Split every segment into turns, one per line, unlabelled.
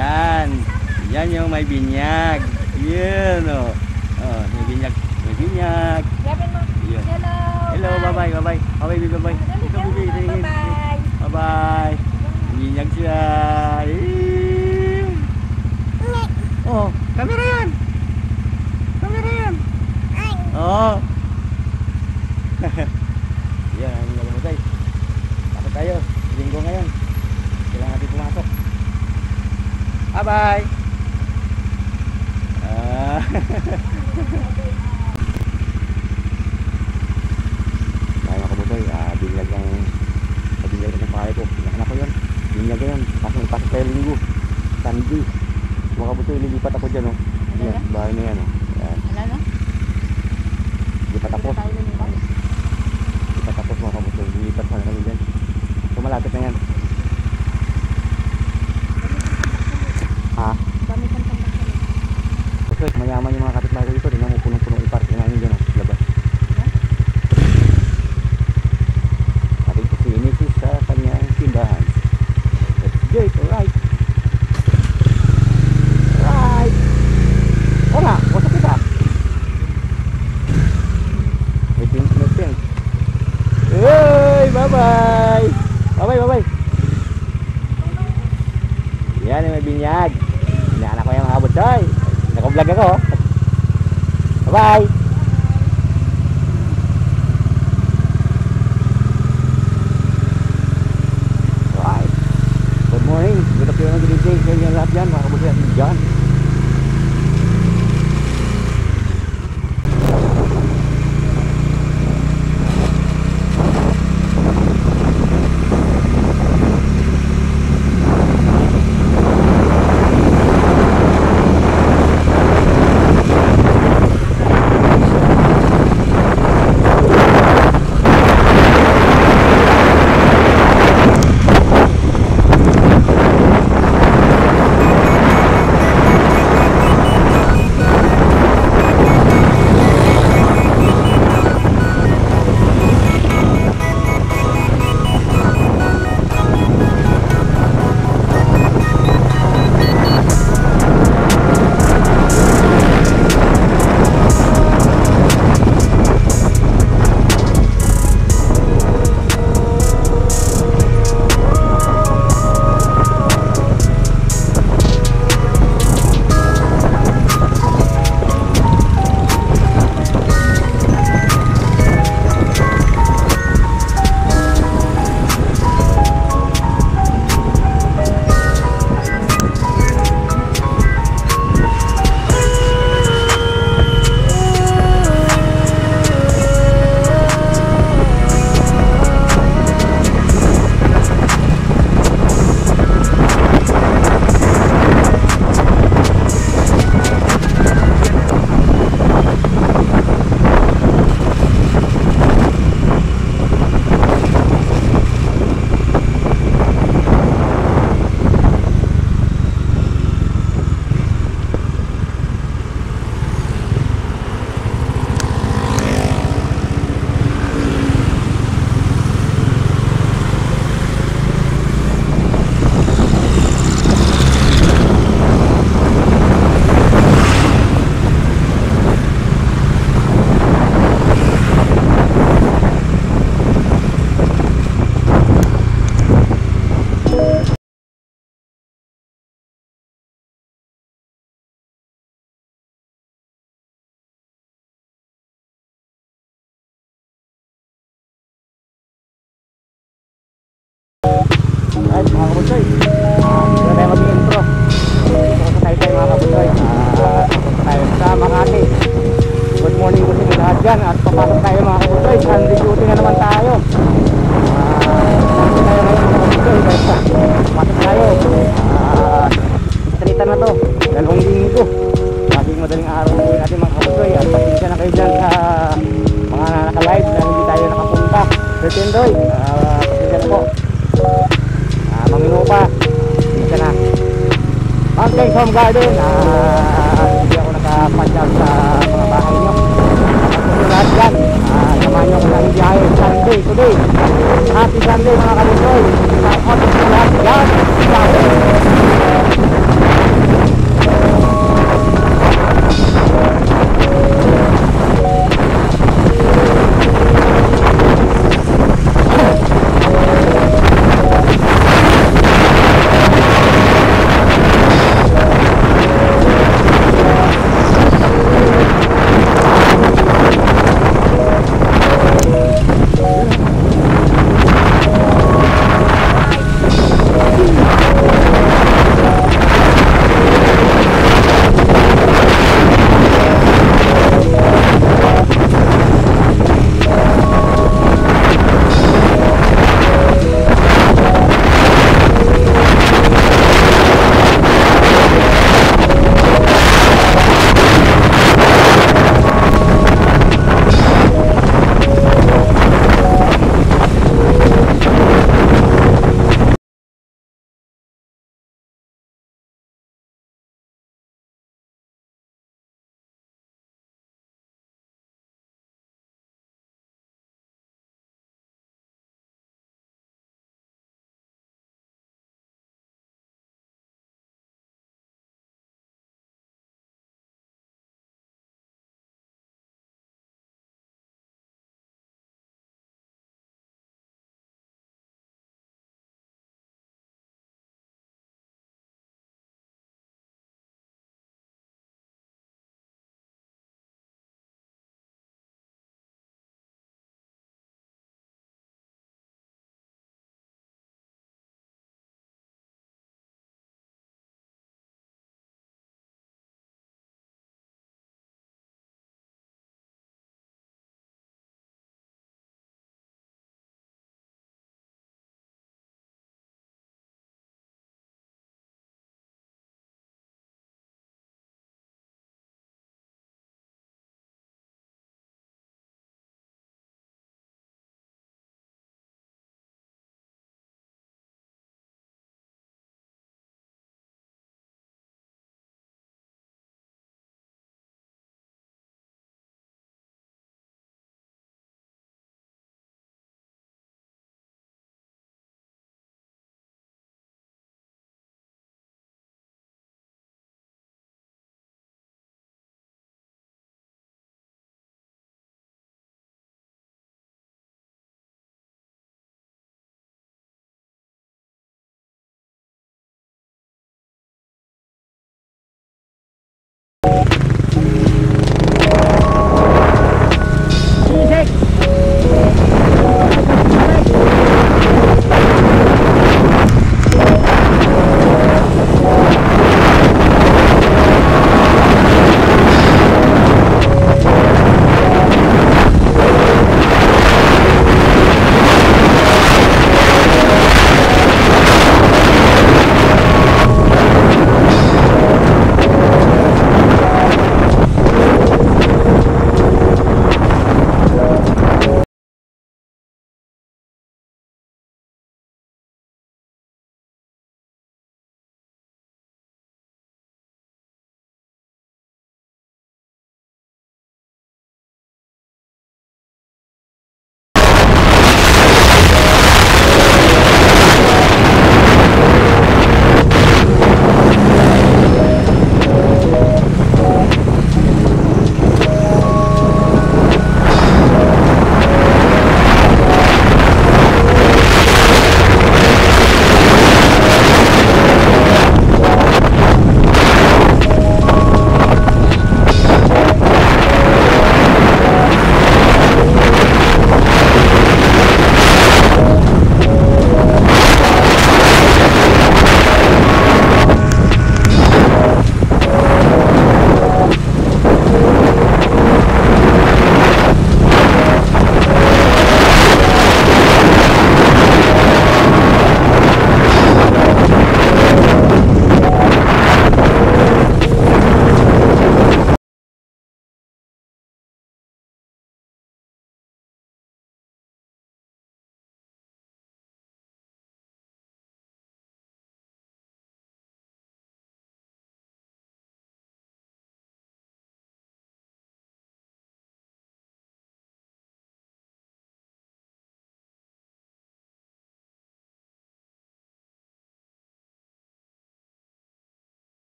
Yan. Yan yung may binyag. Yan o. Oh, may binyag. May binyag. Yan.
Hello.
Hello, bye-bye, bye-bye. Bye-bye, bye-bye. Ito, bibi.
Bye-bye.
Bye-bye. Binyag siya. Oh, kamera yan. Kamera yan. Oh. Yan, ang nagumutay. Takot tayo. Linggo ngayon. Kailangan natin pumasok. Bye-bye. Kaya mga kabutoy, binyag ng pakay ko. Pinakanak ko yun. Binyag yun. Pasok tayo linggo. Sunday. Mga kabutoy, lilipat ako dyan. Yan, bahay na yan. Yan.
Ano?
Lipat ako. Lipat ako mga kabutoy. Lilipat pa na kami dyan. So malapit na yan. Kasi mayaman yung mga kapitbahay ko dito. Tingnan mo, punong-punong i-parking namin dyan. Labas. Ating kusinisis sa kanyang tindahan. Let's go it, alright. Alright. O nga, wasa kita. May pink. Hey, bye-bye. Bye-bye. Yan yung may binyag. Inaanak ko yung mga kabutoy. Naka-vlog ako. Bye-bye. Alright. Good morning. Good afternoon, good evening sa inyo lahat dyan. Mga kabutoy at dyan. Alright mga kabutoy, dito tayo mag-intro. Dito ko sa tayo mga kabutoy. Punta tayo sa Makati. Good morning po sa inyo lahat dyan. At papasok tayo mga kabutoy. Sunday duty na naman tayo. Sunday tayo ngayon mga kabutoy. Pasok tayo. Straightan na to. 2 linggo. Maging madaling araw na natin mga kabutoy. At pasensya na kayo dyan sa mga naka-live na hindi tayo nakapunta. Pretendoy, pasensya na po. Mamino pa. Dito na Mountain Home Garden. Hindi ako nakapasyal sa mga bahay nyo. Kapag lahat dyan, samahan nyo ko ng biyahe Sunday today. Happy Sunday mga kabutoy. Sa lahat dyan.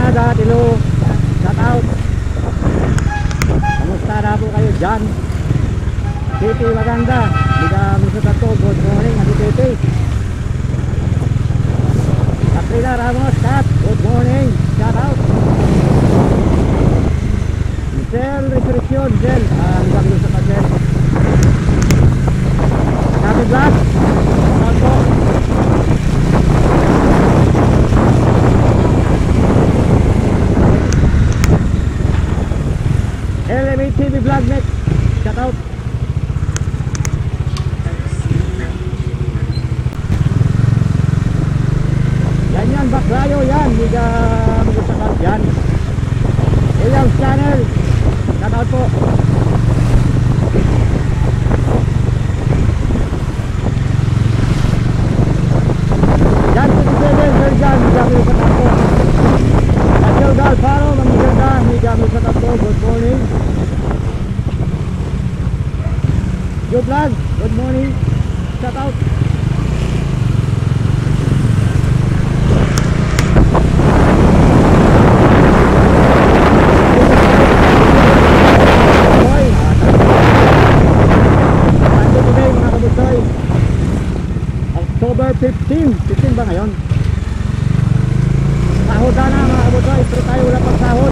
Canada, hello. Shout out. Kamusta na po kayo dyan? Titi maganda. Liga Musutat ko. Good morning. Ati Titi. Katrina Ramos, Kat. Good morning. Shout out. Michelle Resurrection. Michelle. Liga Musutat Michelle. Happy Black. Shout out po. LMA TV Vlog next. Shout out. Yan Baklayo yan. Liga Musutat yan. Williams Channel. Shout out po. Jan 27 Sir Jan. Liga Musutat po. Daniel Galfaro. Mamiganda. Liga Musutat po. Good morning. Yo Vlog. Good morning. Shout out. October 15 ba ngayon? Sahod na mga kabutoy, pero tayo wala pang sahod.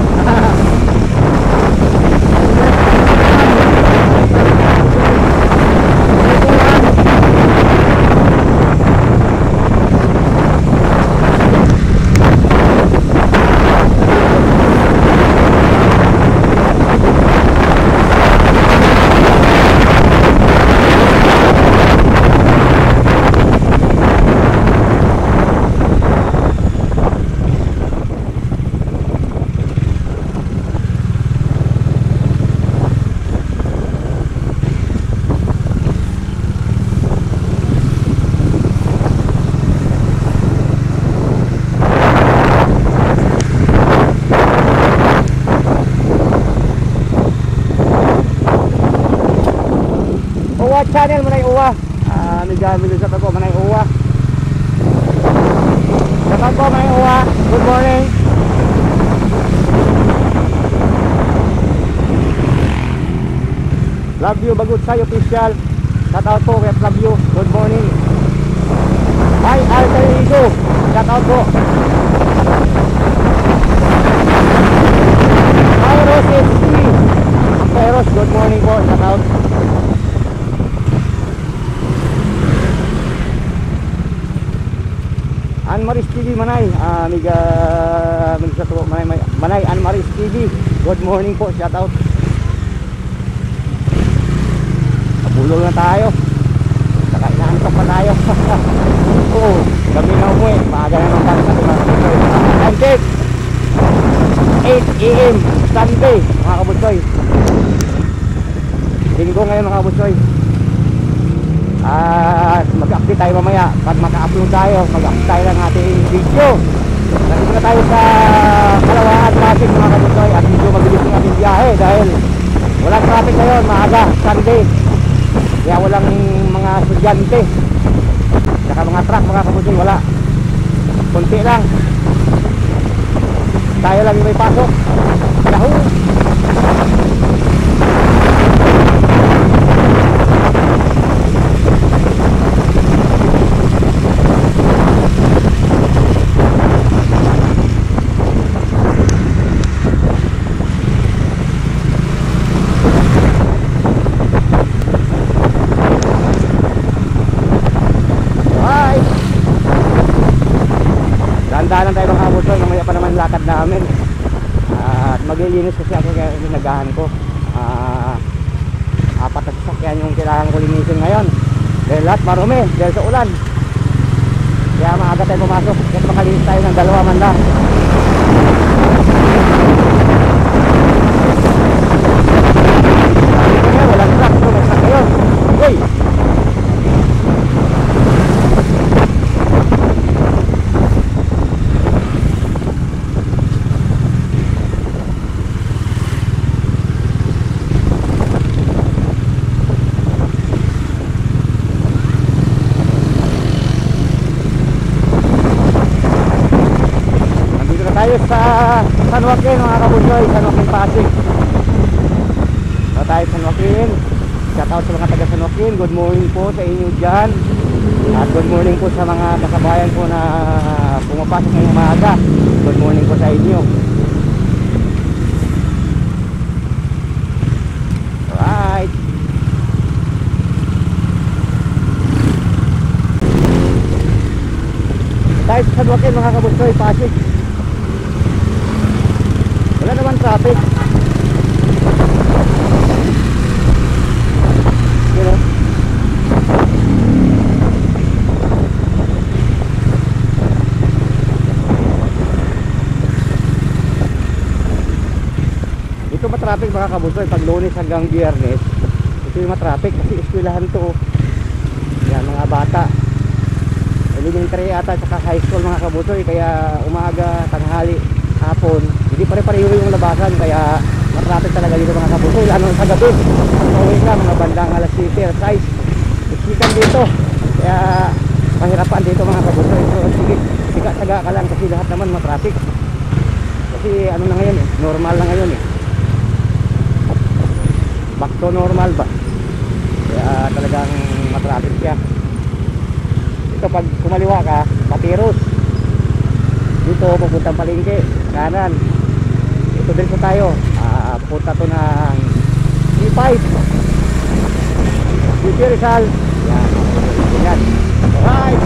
Channel manay uwa. Migamit sa tapo manay uwa. Sa tapo manay uwa. Good morning. Love you Bagud Say official. Shout out po kay Love you. Good morning. Hi Alcaido. Shout out po. Hi Rose SC. Peros, good morning po. Shout out. Anmaris TV Manay, Manay Anmaris TV. Good morning po, shout out. Kabulol na tayo. Saka inaantok pa tayo. Oo, gabi na umuwi. Maaga na naman natin mga kabutsoy. Time check 8 AM Sunday mga kabutsoy. Linggo ngayon mga kabutsoy. At mag-update tayo mamaya. Pag maka-upload tayo, mag-update tayo ng ating video. Nandito na tayo sa Kalawaan Traffic mga kabutsoy. At medyo mabilis ng ating biyahe dahil walang traffic ngayon, maaga, Sunday. Kaya walang mga estudyante saka mga truck mga kabutsoy, wala. Kunti lang. Tayo lang yung may pasok. Yahoo! Dahan-dahan tayo mga kabutsoy, mamaya pa naman lakad namin. At maglilinis kasi ako kaya ginagahan ko. Apat na sasakyan yung kailangan ko linisin ngayon. Dahil lahat marumi, dahil sa ulan. Kaya maaga tayo pumasok, kasi makalinis tayo ng 2 man lang. Walang truck, so may truck ngayon. Uy! tayo sa San Joaquin mga kabunsoy, San Joaquin Pasig. So tayo San Joaquin. Shout out sa mga taga San Joaquin. Good morning po sa inyo dyan. At good morning po sa mga kasabayan po na pumapasok ngayong umaga. Good morning po sa inyo. Alright. Tayo sa San Joaquin mga kabunsoy, Pasig. Wala naman traffic. You know? Dito matraffic mga kabunsoy pag Lunes hanggang Biyernes. Ito yung matraffic kasi eskwelahan to. Yan mga bata. Elementary ata saka high school mga kabunsoy, kaya umaga, tanghali, hapon hindi pare-pareho yung labasan, kaya matraffic talaga dito mga kabunsoy. Ano sa gabi pag-uwi ka mga bandang alas 7 or 6 isikan dito, kaya mahirapan dito mga kabunsoy. So sige, siga-saga ka lang kasi lahat naman matraffic kasi ano na ngayon eh, normal na ngayon eh, back to normal ba, kaya talagang matraffic siya. Ito pag kumaliwa ka, Patiros. Dito pupuntang Palengke, kanan. Ito din sa tayo. Pupunta to ng C5. City Rizal. Yan. Yan. Alright.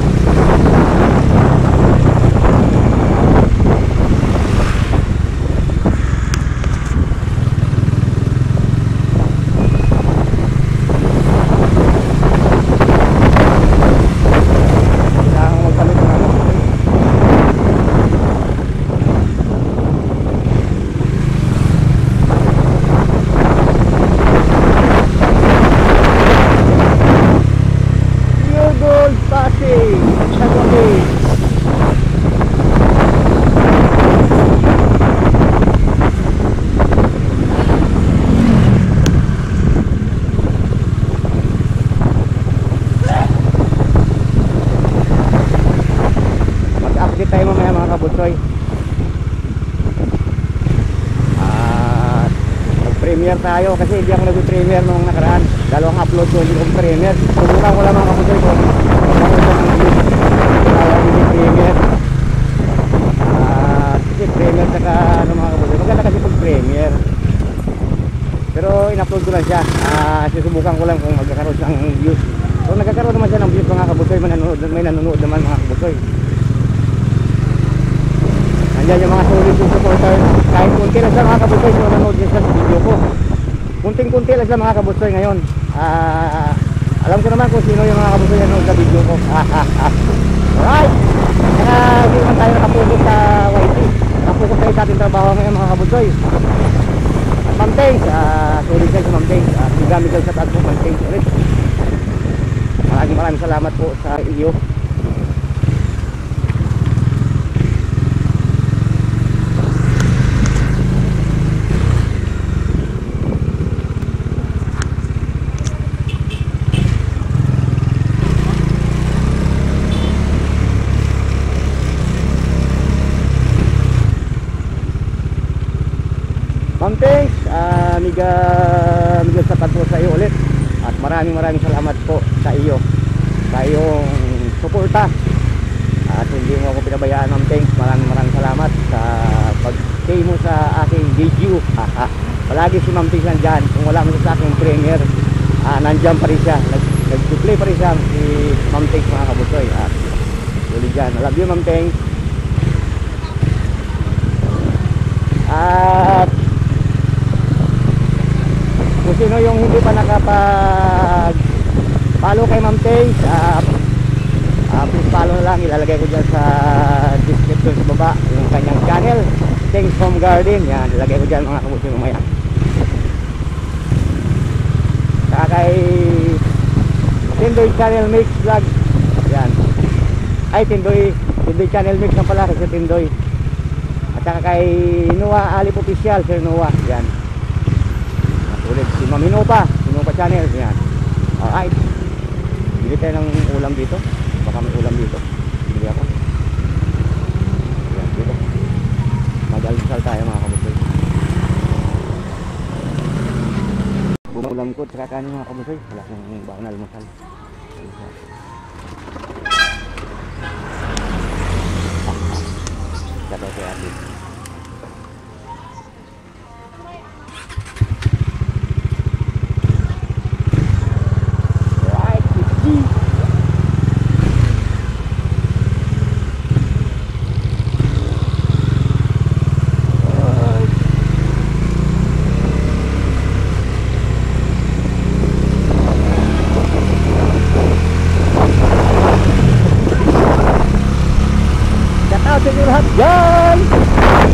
Premiere tayo kasi hindi ako nag-premiere nung nakaraan. Dalawang upload ko hindi ko premiere. Subukan ko lang mga kapusoy ko. Hindi premiere. Kasi premiere saka ano mga kapusoy. Maganda kasi pag premiere. Pero in-upload ko lang siya. Susubukan ko lang kung magkakaroon ng views. Kung nagkakaroon naman siya ng views mga kapusoy, may nanonood naman mga kapusoy. Nandiyan yung mga solid yung supporter. Kahit kunti lang sa mga kabusoy, so nanood niya sa video ko. Kunting-kunti lang sa mga kabusoy ngayon. Alam ko naman kung sino yung mga kabusoy na nanood sa video ko. Alright! Kaya hindi naman tayo nakapugot sa YT. Nakapugot tayo sa ating trabaho ngayon mga kabusoy. At Ma'am Thanks, solid kayo sa Ma'am Thanks. Sigami kayo sa taas po Ma'am Thanks ulit. Maraming salamat po sa iyo. Ma'am Thanks, Miguel sapat po sa iyo ulit. At maraming salamat po sa iyo, sa iyong suporta. At hindi mo ako pinabayaan Ma'am Thanks. Maraming salamat sa pag-stay mo sa aking video. Palagi si Ma'am Thanks nandyan. Kung wala mo sa aking premiere, nandyan pa rin siya. Nag-play pa rin siya si Ma'am Thanks mga kabusoy. At ulit dyan. I love you Ma'am Thanks. At kung sino yung hindi pa nakapag-follow kay Ma'am Thanks, please follow na lang. Ilalagay ko dyan sa description sa baba yung kanyang channel, Thanks Home Garden. Yan, ilalagay ko dyan mga kabusoy mamaya. Saka kay Tindoy Channel Mix Vlog. Yan. Ay, Tindoy Channel Mix ang pala kasi Tindoy. At saka kay Noah Alip Official, Sir Noah. Yan. Ulit si Ma'am Hinopa Channel. Yan. Alright. Bili tayo ng ulam dito. Baka may ulam dito. Bili ako. Yan, dito. ulam ko at saka kanin mga kabusoy. Wala kong baon na almusal. Dapat kay ate. Right, G. Shout out sa inyo lahat dyan!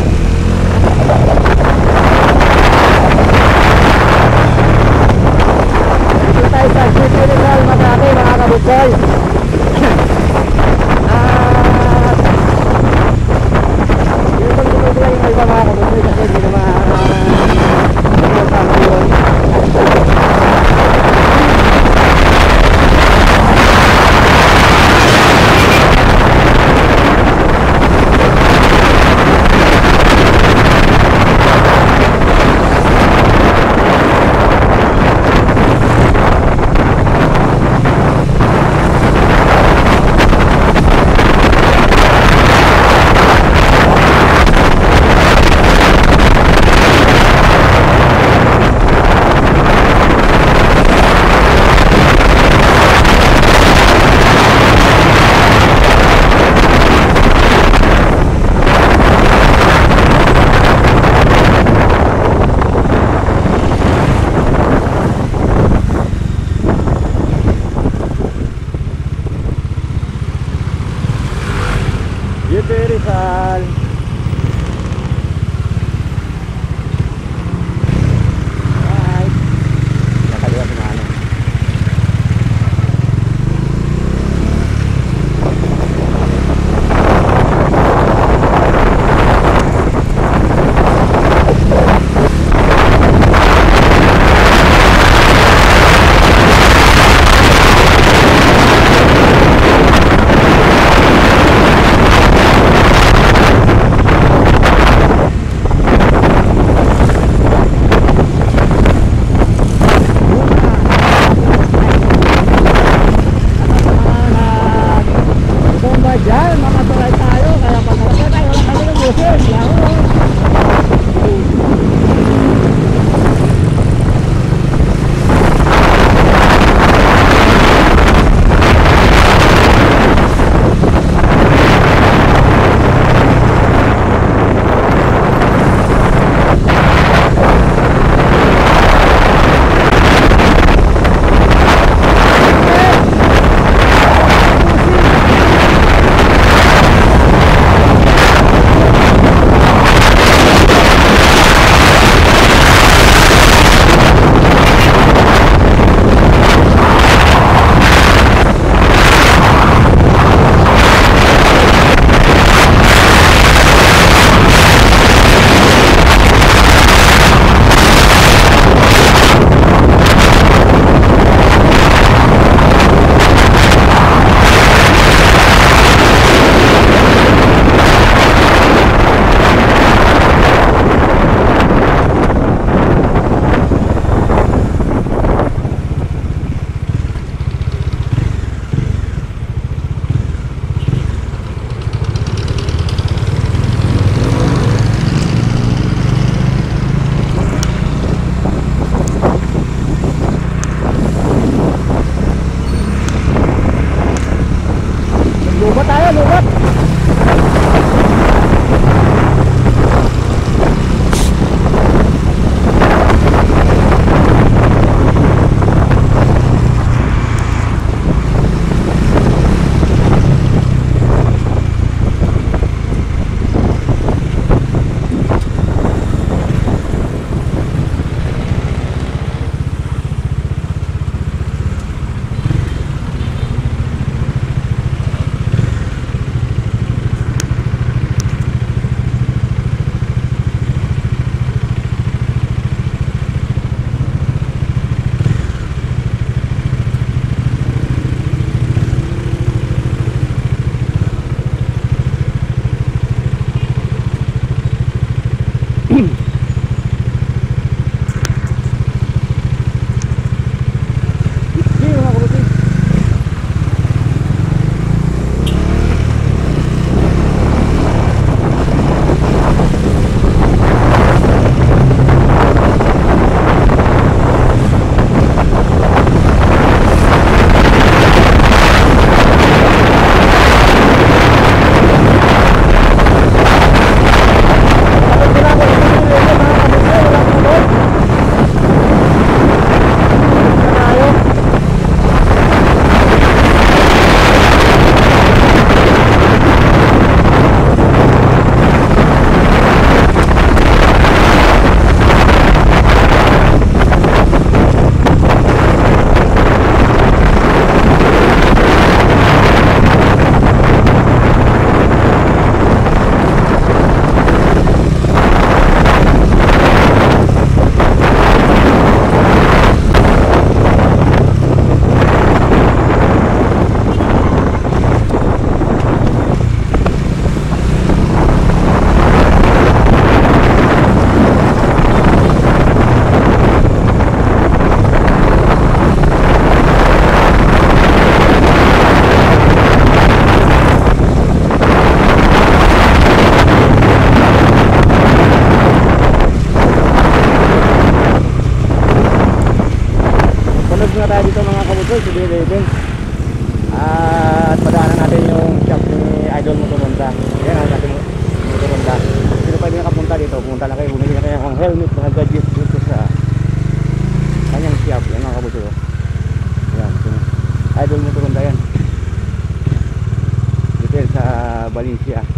pumunta dito, pumunta na kayo, bumili na kayo ng helmet, mga gadgets dito sa kanyang shop. Yan mga kabuso. Yan, Idol Motor Honda yan. Dito sa Valencia.